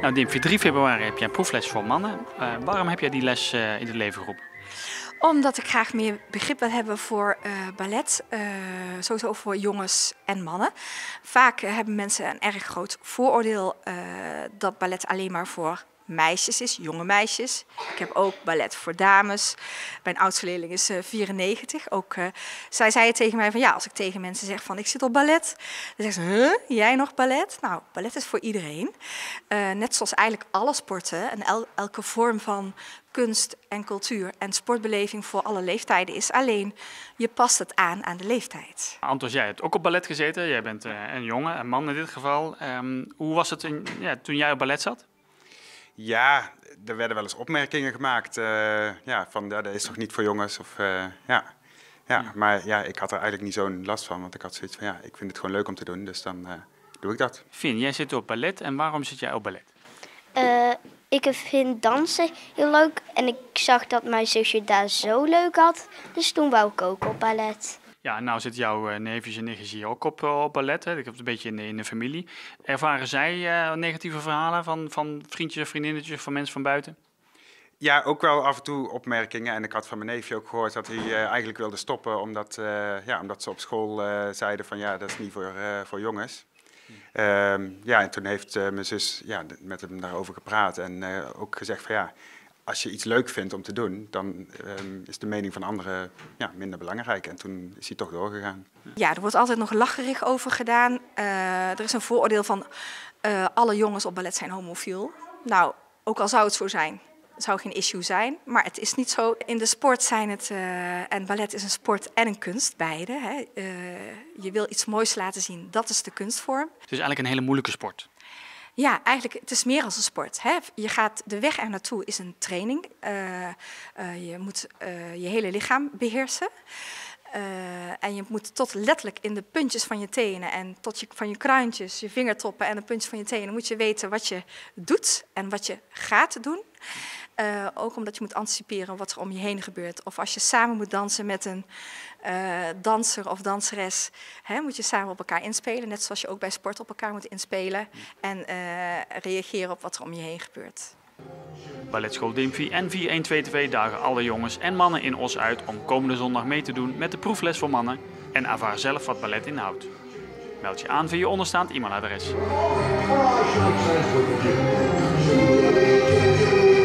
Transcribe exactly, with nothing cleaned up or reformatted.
Nou, Dimpje, drie februari heb je een proefles voor mannen. Uh, waarom heb jij die les uh, in het leven geroepen? Omdat ik graag meer begrip wil hebben voor uh, ballet, uh, sowieso voor jongens en mannen. Vaak uh, hebben mensen een erg groot vooroordeel uh, dat ballet alleen maar voor meisjes is, jonge meisjes. Ik heb ook ballet voor dames. Mijn oudste leerling is uh, vierennegentig. Ook, uh, zij zei tegen mij van ja, als ik tegen mensen zeg van ik zit op ballet, dan zeggen ze, huh, jij nog ballet? Nou, ballet is voor iedereen. Uh, net zoals eigenlijk alle sporten en el elke vorm van kunst en cultuur en sportbeleving voor alle leeftijden is. Alleen, je past het aan aan de leeftijd. Antos, jij hebt ook op ballet gezeten. Jij bent uh, een jongen, een man in dit geval. Um, hoe was het in, ja, toen jij op ballet zat? Ja, er werden wel eens opmerkingen gemaakt. Uh, ja, van ja, dat is toch niet voor jongens? Of, uh, ja. Ja, ja, maar ja, ik had er eigenlijk niet zo'n last van. Want ik had zoiets van ja, ik vind het gewoon leuk om te doen. Dus dan uh, doe ik dat. Fien, jij zit op ballet. En waarom zit jij op ballet? Uh, ik vind dansen heel leuk. En ik zag dat mijn zusje daar zo leuk had. Dus toen wou ik ook op ballet. Ja, nou zit jouw uh, neefjes en nichtjes hier ook op, uh, op ballet. Hè. Ik heb het een beetje in de, in de familie. Ervaren zij uh, negatieve verhalen van, van vriendjes of vriendinnetjes, van mensen van buiten? Ja, ook wel af en toe opmerkingen. En ik had van mijn neefje ook gehoord dat hij uh, eigenlijk wilde stoppen. Omdat, uh, ja, omdat ze op school uh, zeiden van ja, dat is niet voor, uh, voor jongens. Hmm. Um, ja, en toen heeft uh, mijn zus ja, met hem daarover gepraat. En uh, ook gezegd van ja, als je iets leuk vindt om te doen, dan um, is de mening van anderen ja, minder belangrijk. En toen is hij toch doorgegaan. Ja, er wordt altijd nog lacherig over gedaan. Uh, er is een vooroordeel van uh, alle jongens op ballet zijn homofiel. Nou, ook al zou het zo zijn, het zou geen issue zijn. Maar het is niet zo. In de sport zijn het, uh, en ballet is een sport en een kunst, beide. Hè. Uh, je wil iets moois laten zien, dat is de kunstvorm. Het is eigenlijk een hele moeilijke sport. Ja, eigenlijk, het is meer als een sport. Hè. Je gaat, de weg er naartoe is een training. Uh, uh, je moet uh, je hele lichaam beheersen. Uh, en je moet tot letterlijk in de puntjes van je tenen en tot je, van je kruintjes, je vingertoppen en de puntjes van je tenen moet je weten wat je doet en wat je gaat doen. Uh, ook omdat je moet anticiperen wat er om je heen gebeurt. Of als je samen moet dansen met een uh, danser of danseres, hè, moet je samen op elkaar inspelen. Net zoals je ook bij sport op elkaar moet inspelen en uh, reageren op wat er om je heen gebeurt. Balletschool Dimpje en vier één twee twee dagen alle jongens en mannen in Os uit om komende zondag mee te doen met de proefles voor mannen en ervaar zelf wat ballet inhoudt. Meld je aan via je onderstaand e-mailadres.